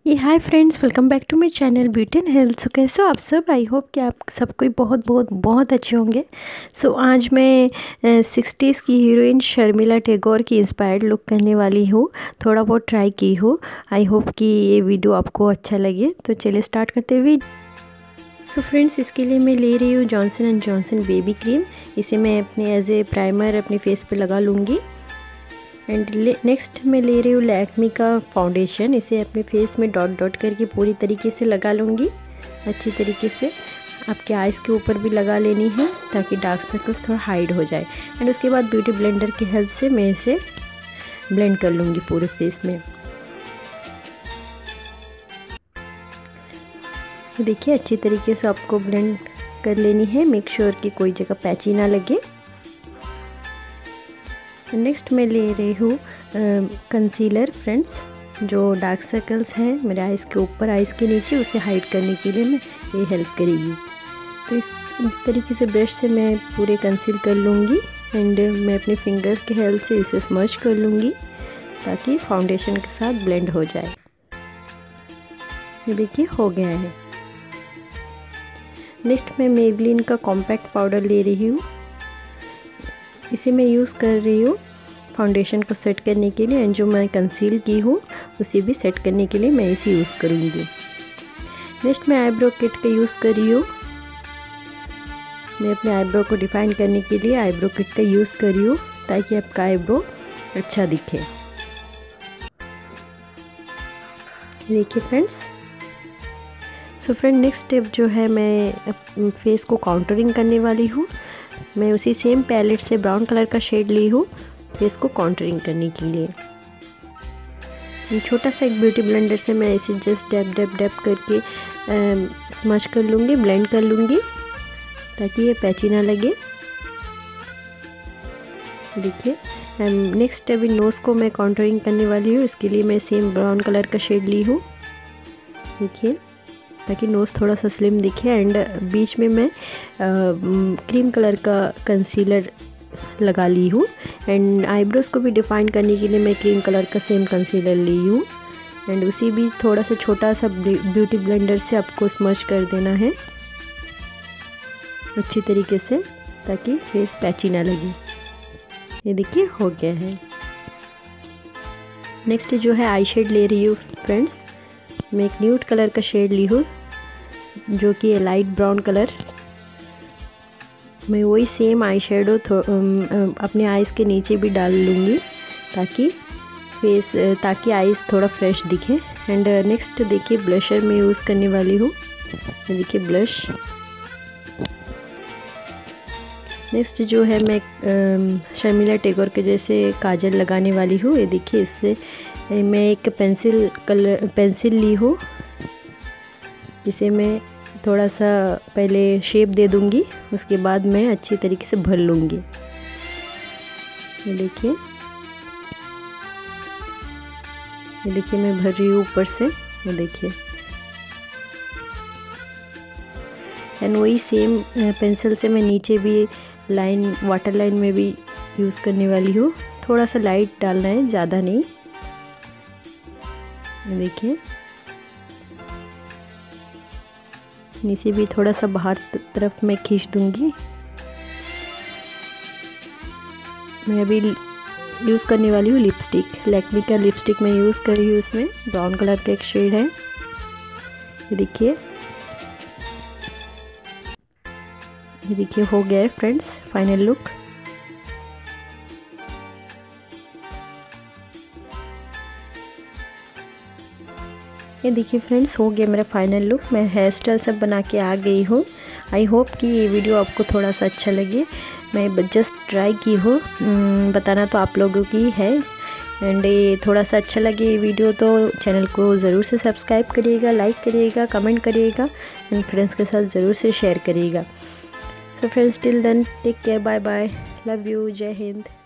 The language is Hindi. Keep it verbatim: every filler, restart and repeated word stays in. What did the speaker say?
ये hi friends, welcome back to my channel beauty and health. So कैसे हो आप सब? आई होप कि आप सब कोई बहुत बहुत बहुत अच्छे होंगे। सो so, आज मैं सिक्सटीज़ की हीरोइन शर्मिला टैगोर की इंस्पायर्ड लुक करने वाली हूँ। थोड़ा बहुत ट्राई की हूँ। आई होप कि ये वीडियो आपको अच्छा लगे। तो चलिए स्टार्ट करते हुए। सो so फ्रेंड्स, इसके लिए मैं ले रही हूँ Johnson and Johnson baby cream. इसे मैं अपने एज ए प्राइमर अपने फेस पे लगा लूँगी। एंड नेक्स्ट मैं ले रही हूँ लैक्मी का फाउंडेशन। इसे अपने फेस में डॉट डॉट करके पूरी तरीके से लगा लूँगी अच्छी तरीके से। आपके आइज़ के ऊपर भी लगा लेनी है ताकि डार्क सर्कल्स थोड़ा हाइड हो जाए। एंड उसके बाद ब्यूटी ब्लेंडर की हेल्प से मैं इसे ब्लेंड कर लूँगी पूरे फेस में। देखिए अच्छी तरीके से आपको ब्लेंड कर लेनी है। मेक श्योर कि कोई जगह पैची ना लगे। नेक्स्ट मैं ले रही हूँ कंसीलर फ्रेंड्स, जो डार्क सर्कल्स हैं मेरे आइज़ के ऊपर आइज़ के नीचे, उसे हाइड करने के लिए मैं ये हेल्प करेगी। तो इस तरीके से ब्रश से मैं पूरे कंसील कर लूँगी। एंड मैं अपने फिंगर की हेल्प से इसे स्मर्च कर लूँगी ताकि फाउंडेशन के साथ ब्लेंड हो जाए। ये देखिए हो गया है। नेक्स्ट मैं मेबलिन का कॉम्पैक्ट पाउडर ले रही हूँ। इसे मैं यूज़ कर रही हूँ फाउंडेशन को सेट करने के लिए। एंड जो मैं कंसील की हूँ उसे भी सेट करने के लिए मैं इसे यूज़ करूँगी। नेक्स्ट मैं आईब्रो किट का यूज़ कर रही हूँ। मैं अपने आईब्रो को डिफाइन करने के लिए आईब्रो किट का यूज़ कर रही हूँ ताकि आपका आईब्रो अच्छा दिखे। देखिए friends. So friend, next step जो है मैं फेस को काउंटरिंग करने वाली हूँ। मैं उसी सेम पैलेट से ब्राउन कलर का शेड ली हूँ फेस को काउंटरिंग करने के लिए। छोटा सा एक ब्यूटी ब्लेंडर से मैं इसे जस्ट डैप डैप डैप करके स्मच कर लूँगी, ब्लेंड कर लूँगी ताकि ये पैची ना लगे। देखिए नेक्स्ट स्टेप इन नोज़ को मैं काउंटरिंग करने वाली हूँ। इसके लिए मैं सेम ब्राउन कलर का शेड ली हूँ, देखिए, ताकि नोज़ थोड़ा सा स्लिम दिखे। एंड बीच में मैं क्रीम कलर का कंसीलर लगा ली हूँ। एंड आईब्रोज को भी डिफाइन करने के लिए मैं क्रीम कलर का सेम कंसीलर ली हूँ। एंड उसी भी थोड़ा सा छोटा सा ब्यूटी ब्लेंडर से आपको स्मच कर देना है अच्छी तरीके से ताकि फेस पैची ना लगे। ये देखिए हो गया है। नेक्स्ट जो है आई शेड ले रही हूँ फ्रेंड्स। मैं एक न्यूड कलर का शेड ली हूँ जो कि है लाइट ब्राउन कलर। मैं वही सेम आई शेडो अपने आइज़ के नीचे भी डाल लूँगी ताकि फेस ताकि आइज़ थोड़ा फ्रेश दिखे। एंड नेक्स्ट देखिए ब्लशर मैं यूज़ करने वाली हूँ। देखिए ब्लश। नेक्स्ट जो है मैं शर्मिला टैगोर के जैसे काजल लगाने वाली हूँ। ये देखिए इससे मैं एक पेंसिल कलर पेंसिल ली हूँ। इसे मैं थोड़ा सा पहले शेप दे दूँगी, उसके बाद मैं अच्छी तरीके से भर लूँगी। ये देखिए ये देखिए मैं भर रही हूँ ऊपर से। ये देखिए। एंड वही सेम पेंसिल से मैं नीचे भी लाइन वाटर लाइन में भी यूज़ करने वाली हूँ। थोड़ा सा लाइट डालना है, ज़्यादा नहीं। देखिए नीचे भी थोड़ा सा बाहर तरफ मैं खींच दूंगी। मैं अभी यूज़ करने वाली हूँ लिपस्टिक। लैक्मी का लिपस्टिक मैं यूज़ कर रही हूँ। उसमें ब्राउन कलर का एक शेड है। ये देखिए ये देखिए हो गया है फ्रेंड्स फाइनल लुक। ये देखिए फ्रेंड्स हो गया मेरा फाइनल लुक। मैं हेयर स्टाइल सब बना के आ गई हूँ। आई होप कि ये वीडियो आपको थोड़ा सा अच्छा लगे। मैं जस्ट ट्राई की हूँ, बताना तो आप लोगों की है। एंड ये थोड़ा सा अच्छा लगे ये वीडियो तो चैनल को ज़रूर से सब्सक्राइब करिएगा, लाइक करिएगा, कमेंट करिएगा एंड फ्रेंड्स के साथ ज़रूर से शेयर करिएगा। So friends till then take care, bye bye, love you, Jai Hind.